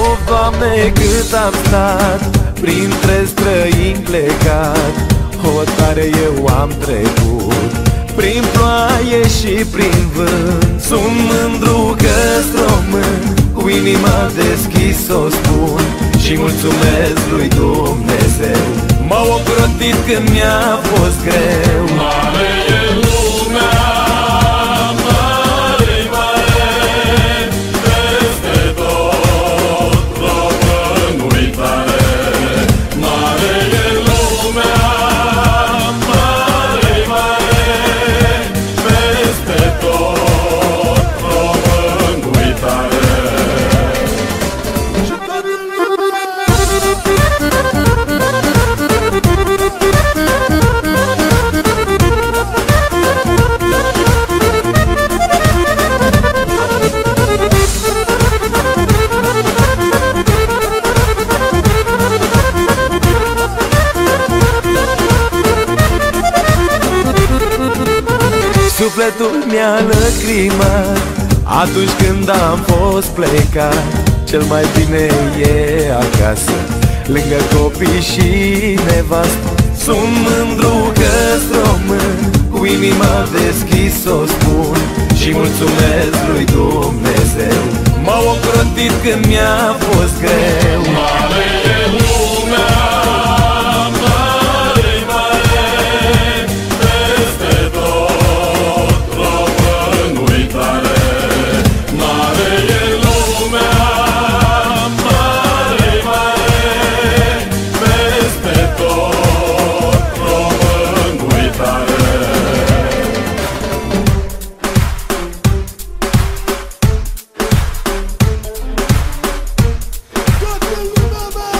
Of, Doamne, cât am stat printre străini plecat, hotare eu am trecut prin ploaie și prin vânt. Sunt mândru că-s român, cu inima deschis o spun și mulțumesc lui Dumnezeu. M-au ocrotit când mi-a fost greu. Mare e lumea, mare, mare, peste tot românul-i tare. Mare e lumea, mare, mare, peste tot românul-i tare. Sufletul mi-a lăcrimat atunci când am fost plecat. Cel mai bine e acasă, lângă copii și nevastă. Sunt mândru că-s român, cu inima deschis o spun și mulțumesc lui Dumnezeu. M-au ocrotit când mi-a fost greu. Mare e lumea, mare, mare, peste tot românul-i tare. Mare e lumea, mare, mare, peste tot românul-i tare. Toată lumea,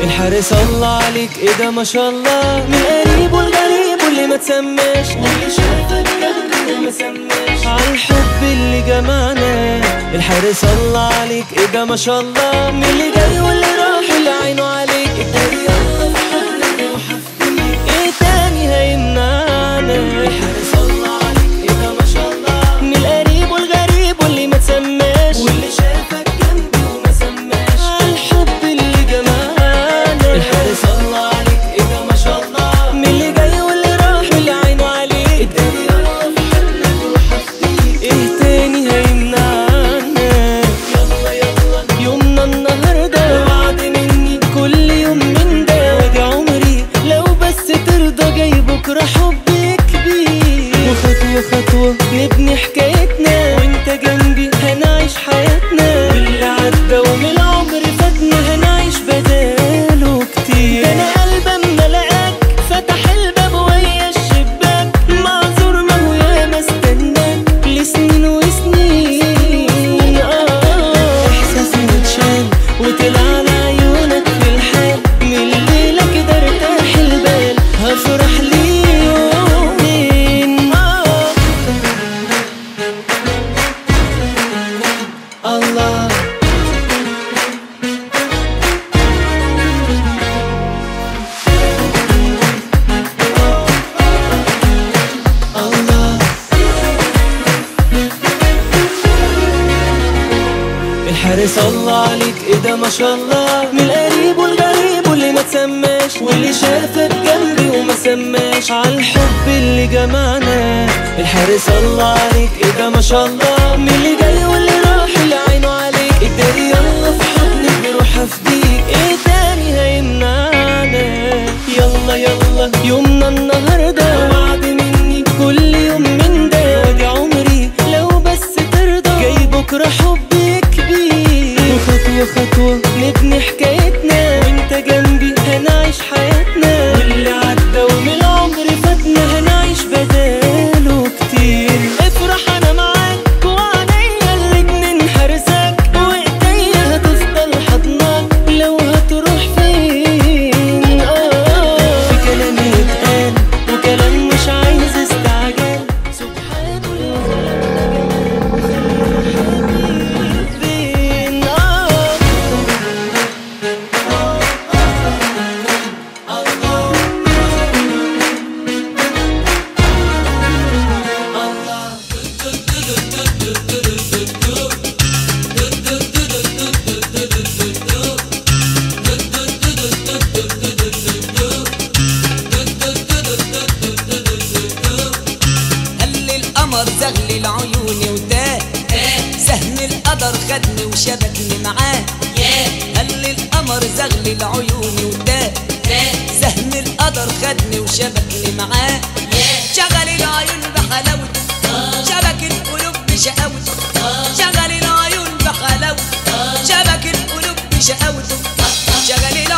الحارس الله عليك ايه ده ما شاء الله، من القريب والغريب واللي ما تسماش، واللي شافك جنبي وما سماش عالحب اللي جمعنا. الحارس الله عليك ايه ده ما شاء الله، من اللي جاي واللي راح اللي عينه عليك. ابتدي يلا في حضنك وحفظيك، ايه تاني هيمنعنا؟ الحارس الله عليك ايه ده ما شاء الله، من القريب والغريب واللي ما تسماش، واللي شافك جنبي وما سماش عالحب اللي جمعنا. الحارس الله عليك ايه ده ما شاء الله، من اللي جاي واللي راح واللي عينه عليك. ابتدي يلا في حضنك وحفظيك، ايه تاني هيمنعنا؟ يلا يلا يومنا النهارده وعد مني كل يوم من ده، وادي عمري لو بس ترضى جاي بكره حبي كبير، وخطوه خطوه نبني حكايتنا، وانت جنبي هنعيش حياتنا، واللي عدى ومن العمر فاتنا هنعيش بداله كتير. ده انا قلبي اما لقاك فتح الباب ويا الشباك، معذور ما هو ياما استناك لسنين وسنين. احساسي متشال وطلع على عيونك في الحال، من الليله كده ارتاح البال، هفرح لي يومين. الله الله. الحارس الله عليك ايه ده ما شاء الله، من القريب والغريب واللي ما تسماش، واللي شافك جنبي وما سماش عالحب اللي جمعنا. الحارس الله عليك ايه ده ما شاء الله، من اللي جاي واللي راح اللي عينه عليك. ابتدي يلا في حضنك بروح افديك، ايه تاني هيمنعنا؟ يلا يلا يومنا النهارده وعد مني كل يوم من ده، وادي عمري لو بس ترضى جاي بكره حبي كبير، وخطوه خطوه نبني حكايتنا، وانت جنبي هنعيش حياتنا، واللي عدى ومن العمر فاتنا هنعيش بداله كتير. افرح انا معاك وعليا الاتنين حارسك، وايديا هتفضل حضنك لو هتروح فين. في كلام يتقال وكلام مش عايز استعجال، سبحان الله فين. هل القمر زغلل عيوني وتاه، سهم القدر خدني وشبكني معاه. هل القمر زغلل عيوني وتاه، سهم القدر خدني وشبكني معاه. شغل العيون بحلاوته، شبك القلوب بشقاوته، شغل العيون بحلاوته، شبك القلوب بشقاوته، شغل